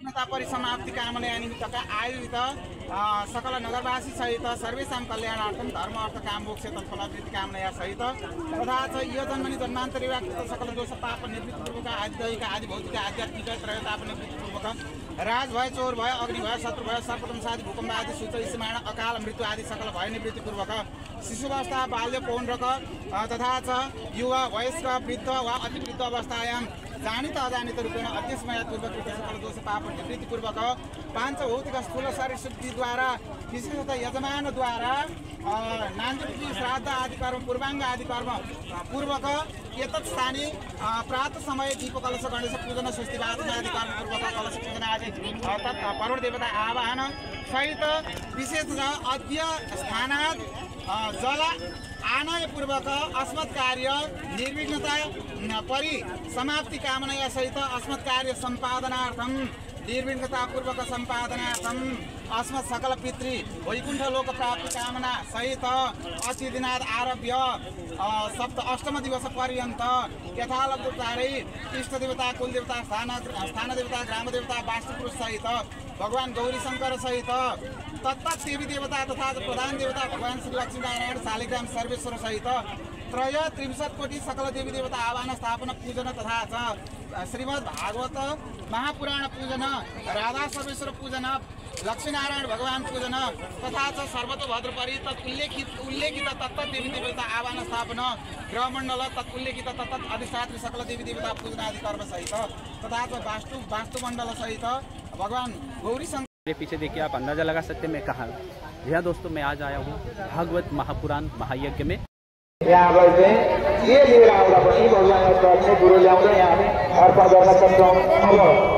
निर्विघ्नता परिसमाप्ति कामना निमित्तका आयुध सकल नगरवासी सहित सर्वेषां कल्याणार्थं धर्म अर्थ काम मोक्ष तत्फलावृत्ति कामना सहित तथा च यो जन्मनि जन्मान्तरी व्याकृत सकल दोष पाप निवृत्तिपूर्वक आदि दैहिक आदि भौतिक आध्यात्मिक त्रयताप निवृत्तिपूर्वक राज भय चोर भय अग्नि भय शत्रु भय सर्पदंश आदि भूकम्प आदि सूच स्मरण अकाल मृत्यु आदि सकल भय निवृत्तिपूर्वक शिशुवस्था बाल्य पौण्ड्रक तथा च युवा वयस्क वृद्ध वा अतिवृद्ध अवस्थायां जानित अजानित रूपेण अध्यस्मयापूर्वक सकल दोष पाप निवृत्तिपूर्वक पांच भौतिक स्थूल शरीर शुद्धिद्वारा विशेषतः यजमानद्वारा नान्दिति श्राद्ध आदि कर्म पूर्वाङ्ग आदि कर्म पूर्वक एतत् स्थाने प्रातः समय दीप कलश गणेश पूजन स्वस्ति वाचन आदि कर्म पूर्वक कलश पूजन आदि तत् परोढ देवता आवाहन सहित विशेषतः अद्य स्थानात् जल आनयपूर्वक अस्मत् कार्य निर्विघ्नता परिसमाप्ति कामना सहित अस्मत् कार्य सम्पादनार्थं निर्विघ्नतापूर्वक सम्पादनार्थं अस्मत् सकल पितृ वैकुण्ठ लोक प्राप्ति कामना सहित अस्ति दिनाद आरभ्य सप्त अष्टम दिवस पर्यन्त यथालब्धचारै इष्ट देवता कुल देवता स्थान देवता ग्राम देवता वास्तुपुरुष सहित भगवान गौरी शंकर सहित तत्त देवी देवता तथा प्रधान देवता भगवान श्री लक्ष्मीनारायण शालिग्राम सर्वेश्वर सहित त्रय 63 कोटि सकल देवी देवता आवाहन स्थापन पूजन तथा च श्रीमद् भागवत महापुराण पूजन राधा सर्वेश्वर पूजन लक्ष्मीनारायण भगवान पूजन तथा च सर्वतोभद्रपरि उल्लेखित तत्त देवी देवता आवाहन स्थापन ग्रहमण्डल तत्उल्लेखित तत्त अधिष्ठात्री सकल देवी देवता पूजन आदि कर्म सहित तथा च वास्तुमंडल सहित भगवान गौरी शंकर। मेरे पीछे देखिए आप अंदाजा लगा सकते हैं मैं कहाँ हूँ। जी हाँ दोस्तों, मैं आज आया हूँ भागवत महापुराण महायज्ञ में। यहाँ पर चाहिँ के लिएर आउँदा पनि भगवान चरणमा गुरु ल्याउँदै हामी अर्पण गर्न सक्छौँ। अब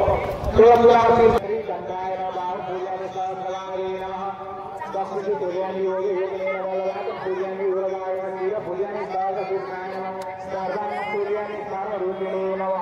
तुलसी गङ्गाय नमः पूजाले सहस्रवारी नमः दशमुखी पूजानि योगे योगेन बलवान पूजानि उरगाय नमः पूजानि सहस्रकृष्णाय नमः सर्वाणि पूजानि सर्वरूपिणे नमः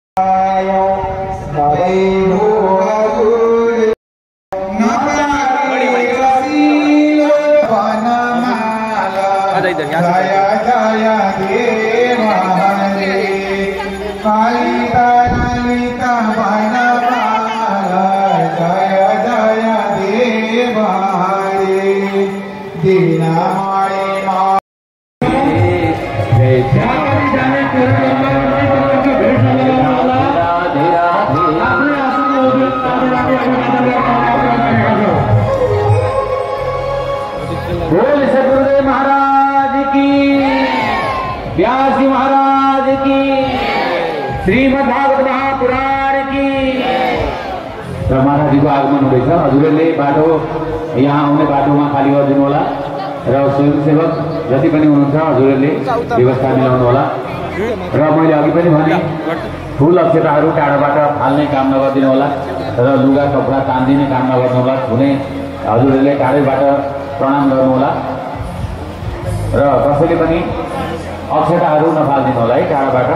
श्रीमद् भागवत महापुराण की। महाराज जी को आगमन हुँदैछ। हजुरहरूले बाटो यहाँ आउने बाटोमा खाली गरिदिनु होला र स्वयंसेवक जति पनि हुनुहुन्छ हजुरहरूले व्यवस्था मिलाउनु होला। र मैले अघि पनि भने फुल अक्षताहरू टाढाबाट फाल्ने काम नगरिदिनु होला र लुगा कपडा तान्दिने काम नगर्नु होला। हुने हजुरहरूले टाढैबाट प्रणाम गर्नु होला र कसैले पनि अक्षताहरू नफाल्दिनु होला है टाढाबाट।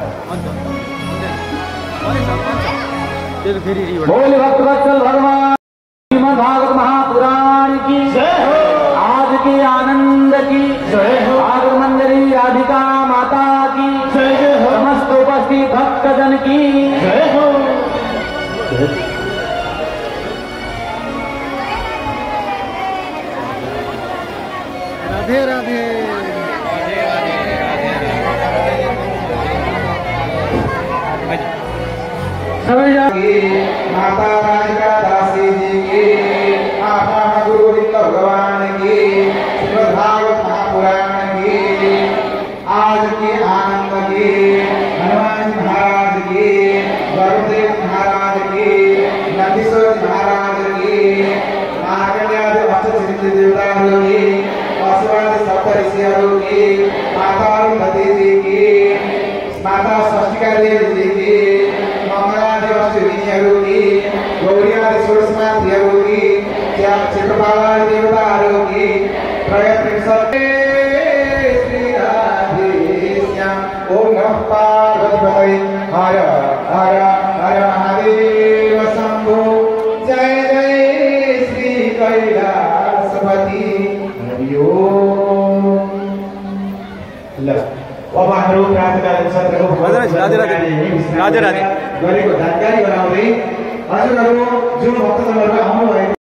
बोले भक्तवत्सल भगवान श्रीमद् भागवत महापुराण की जय हो। आज के आनंद की जय हो। आगमंजरी राधिका माता की जय हो। समस्त उपस्थित भक्तजन की जय हो। राधे राधे माता राधिका दासी जी की आपा गुरु गोविंद भगवान की श्रीमद् भागवत महापुराण की आज की आनंद की हनुमान महाराज की वरुणदेव महाराज की नंदीश्वर महाराज की नारकन्यादि अष्टसिद्धि देवताओं की पशुवादि सप्त ऋषियों की माता अरुंधति जी की माता षष्टिका देवी जी की की गौरी आदि षोडशमात्रियों की चित्रपाल देवताओं की प्रयत्न श्री राधे श्याम। ओम नमः पार्वती हर हर हर महादेव शंभो जय जय श्री कैलासपति हरि ओम। अब हाम्रो प्रातःकालीन सत्रको राधे राधे गरेको जानकारी गराउँदै हजुरहरू जुन भक्तजनहरू आउनु भएको